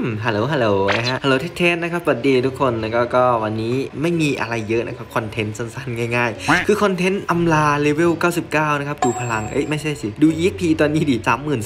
ฮัลโหลนะฮะฮัลโหลเทสนะครับสวัสดีทุกคนนะก็วันนี้ไม่มีอะไรเยอะนะครับคอนเทนต์สั้นๆง่ายๆคือคอนเทนต์อำลาเลเวล99นะครับดูพลังไม่ใช่สิดู EXP ตอนนี้ดิ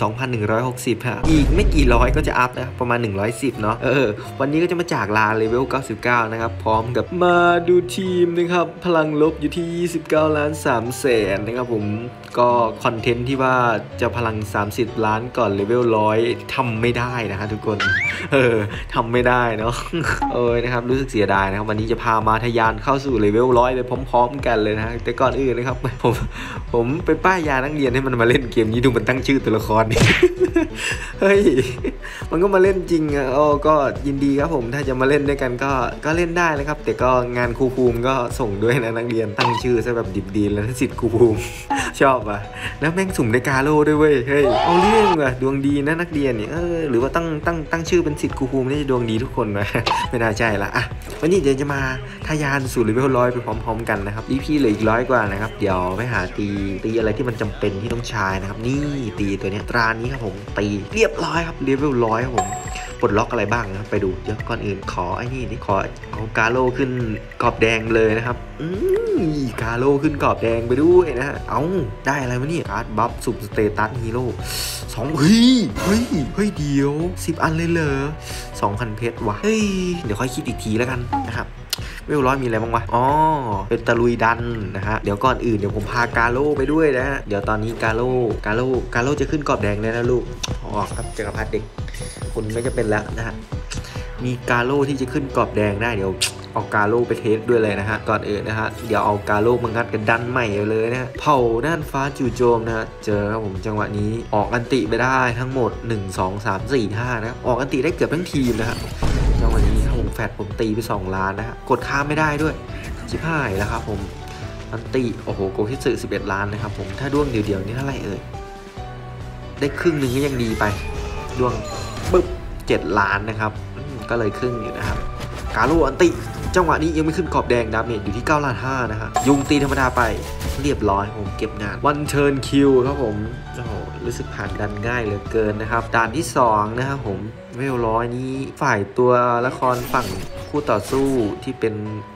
32,160 ฮะอีกไม่กี่ร้อยก็จะอัพนะประมาณ110เนาะวันนี้ก็จะมาจากลาเลเวล99นะครับพร้อมกับมาดูทีมนะครับพลังลบอยู่ที่29,300,000นะครับผมก็คอนเทนต์ที่ว่าจะพลัง30ล้านก่อนเลเวล100ทำไม่ได้นะฮะทุกคนทำไม่ได้เนาะนะครับรู้สึกเสียดายนะครับวันนี้จะพามาทะยานเข้าสู่เลเวล100ไปพร้อมๆกันเลยนะแต่ก่อนอื่นนะครับผมไปป้ายยานักเรียนให้มันมาเล่นเกมนี้ดูมันตั้งชื่อตัวละครนี่เฮ้ยมันก็มาเล่นจริงอ่ะก็ยินดีครับผมถ้าจะมาเล่นด้วยกันก็เล่นได้นะครับแต่ก็งานครูภูมิก็ส่งด้วยนะนักเรียนตั้งชื่อซะแบบดิบดีแล้วสิทธิ์ครูภูมิชอบอ่ะแล้วแม่งสุ่มได้กาโลด้วยเว้ยเฮ้ยเอาเรื่องอ่ะดวงดีนะนักเรียนเนี่ยหรือว่าตั้งชื่อเป็นสิทธิ์ครูภูมินี่จะดวงดีทุกคนไหมไม่น่าใช่ละอ่ะวันนี้เดี๋ยวจะมาทะยานสู่เลเวล100ไปพร้อมๆกันนะครับ EP เหลืออีก100กว่านะครับเดี๋ยวไปหาตีอะไรที่มันจำเป็นที่ต้องใช้นะครับนี่ตีตัวนี้ตรานี้ครับผมตีเรียบร้อยครับเลเวล100ครับผมปลดล็อกอะไรบ้างนะไปดูเดี๋ยวก่อนอื่นขอขอเอากาโลขึ้นกรอบแดงเลยนะครับกาโลขึ้นกรอบแดงไปด้วยนะฮะเอาได้อะไรวะเนี่ยการ์ดบัฟสุ่มสเตตัสฮีโร่2เฮ้ยเดียว10อันเลยเหรอ 2,000 เพชรวะเฮ้ยเดี๋ยวค่อยคิดอีกทีแล้วกันนะครับเวล100มีอะไรบ้างวะเป็นตะลุยดันนะฮะเดี๋ยวก่อนอื่นเดี๋ยวผมพากาโลไปด้วยนะฮะเดี๋ยวตอนนี้กาโลจะขึ้นกรอบแดงเลยนะลูกครับจักรพรรดิเด็กคุณไม่จะเป็นแล้วนะฮะมีกาโลที่จะขึ้นกรอบแดงได้เดี๋ยวเอากาโลไปเทสด้วยเลยนะฮะก่อนอื่นนะฮะเดี๋ยวเอากาโลมางัดกันดันใหม่เลยนะฮะเผาน่านฟ้าจู่โจมนะฮะเจอครับผมจังหวะนี้ออกอันติไปได้ทั้งหมด1 2 3 4 5นะออกอันติได้เกือบทั้งทีมนะฮะจังหวะนี้ครับผมแฟดผมตีไป2ล้านนะฮะกดข้ามไม่ได้ด้วยชิบหายแล้วครับผมอันติโอ้โหโกคิสึ11 ล้านนะครับผมถ้าด้วงเดียวนี่เท่าไหร่ได้ครึ่งหนึ่งก็ยังดีไปด้วงปึ๊บ7 ล้านนะครับก็เลยครึ่งอยู่นะครับกาโลอันติจังหวะนี้ยังไม่ขึ้นกรอบแดงดาเมจอยู่ที่9.5 ล้านนะฮะยุงตีธรรมดาไปเรียบร้อยผมเก็บงานวันเทิร์นคิวครับผมโอ้โหรู้สึกผ่านดันง่ายเหลือเกินนะครับด่านที่2นะครับผมเวล100นี้ฝ่ายตัวละครฝั่งคู่ต่อสู้ที่เป็น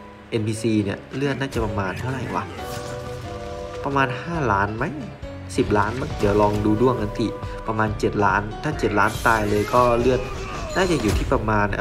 NPC เนี่ยเลือดน่าจะประมาณเท่าไหร่วะประมาณ5 ล้านไหม10 ล้านมั้งเดี๋ยวลองดูด้วงอันติประมาณ7 ล้านถ้า7 ล้านตายเลยก็เลือดน่าจะอยู่ที่ประมาณ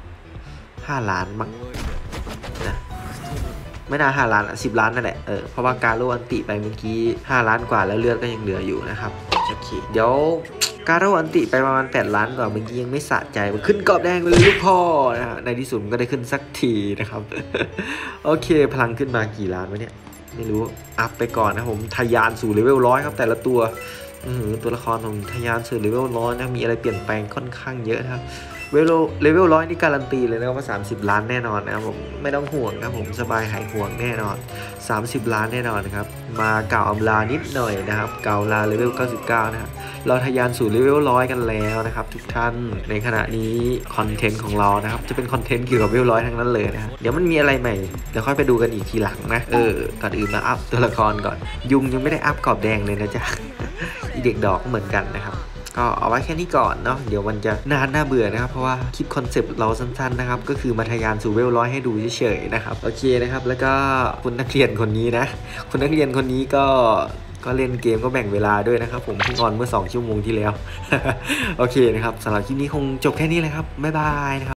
5 ล้านมั้งนะไม่น่า5 ล้าน10 ล้านนั่นแหละเพราะว่ากาโลอันติไปเมื่อกี้5 ล้านกว่าแล้วเลือดก็ยังเหลืออยู่นะครับโอเคเดี๋ยวกาโลอันติไปประมาณ8 ล้านกว่าเมื่อกี้ยังไม่สะใจมันขึ้นกรอบแดงไปเลยลูกพ่อนะฮะในที่สุดก็ได้ขึ้นสักทีนะครับ โอเคพลังขึ้นมากี่ล้านวะเนี่ยไม่รู้อัพไปก่อนนะผมทะยานสู่เลเวล100ครับแต่ละตัวตัวละครของทะยานสู่เลเวล100นะมีอะไรเปลี่ยนแปลงค่อนข้างเยอะนะครับเลเวล100นี่การันตีเลยนะครับว่า30 ล้านแน่นอนนะครับผมไม่ต้องห่วงครับผมสบายหายห่วงแน่นอน30 ล้านแน่นอนครับมากล่าวอำลานิดหน่อยนะครับกล่าวลาเลเวล99นะครับเราทะยานสู่เลเวล100กันแล้วนะครับทุกท่านในขณะนี้คอนเทนต์ของเรานะครับจะเป็นคอนเทนต์เกี่ยวกับเลเวล100ทั้งนั้นเลยนะเดี๋ยวมันมีอะไรใหม่เดี๋ยวค่อยไปดูกันอีกทีหลังนะก่อนอื่นมาอัพตัวละครก่อนยุงยังไม่ได้อัพกรอบแดงเลยนะจ๊ะ อีเด็กดอกเหมือนกันนะครับก็เอาไว้แค่นี้ก่อนเนาะเดี๋ยวมันจะน่าเบื่อนะครับเพราะว่าคลิปคอนเซปต์เราสั้นๆนะครับก็คือมาทะยานสู่เลเวล100ให้ดูเฉยๆนะครับโอเคนะครับแล้วก็คุณนักเรียนคนนี้นะคุณนักเรียนคนนี้ก็เล่นเกมก็แบ่งเวลาด้วยนะครับผมเพิ่งออนเมื่อ2 ชั่วโมงที่แล้ว โอเคนะครับสำหรับคลิปนี้คงจบแค่นี้เลยครับบ๊ายบายนะครับ